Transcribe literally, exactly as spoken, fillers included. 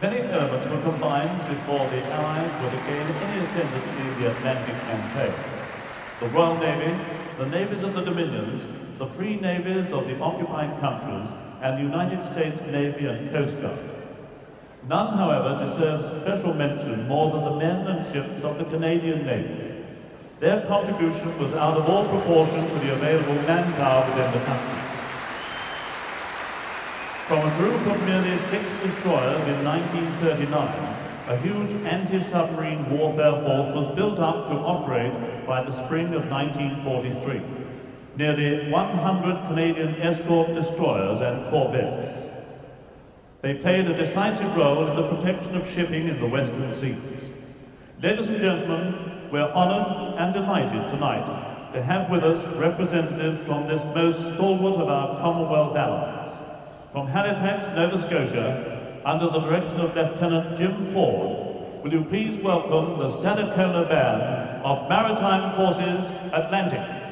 Many elements were combined before the Allies were to gain any ascendancy in the Atlantic campaign. The Royal Navy, the navies of the Dominions, the free navies of the occupied countries, and the United States Navy and Coast Guard. None, however, deserves special mention more than the men and ships of the Canadian Navy. Their contribution was out of all proportion to the available manpower within the country. From a group of merely six destroyers in nineteen thirty-nine, a huge anti-submarine warfare force was built up to operate by the spring of nineteen forty-three. Nearly one hundred Canadian escort destroyers and corvettes. They played a decisive role in the protection of shipping in the Western seas. Ladies and gentlemen, we're honored and delighted tonight to have with us representatives from this most stalwart of our Commonwealth allies. From Halifax, Nova Scotia, under the direction of Lieutenant Jim Ford, will you please welcome the Stadacona Band of Maritime Forces Atlantic.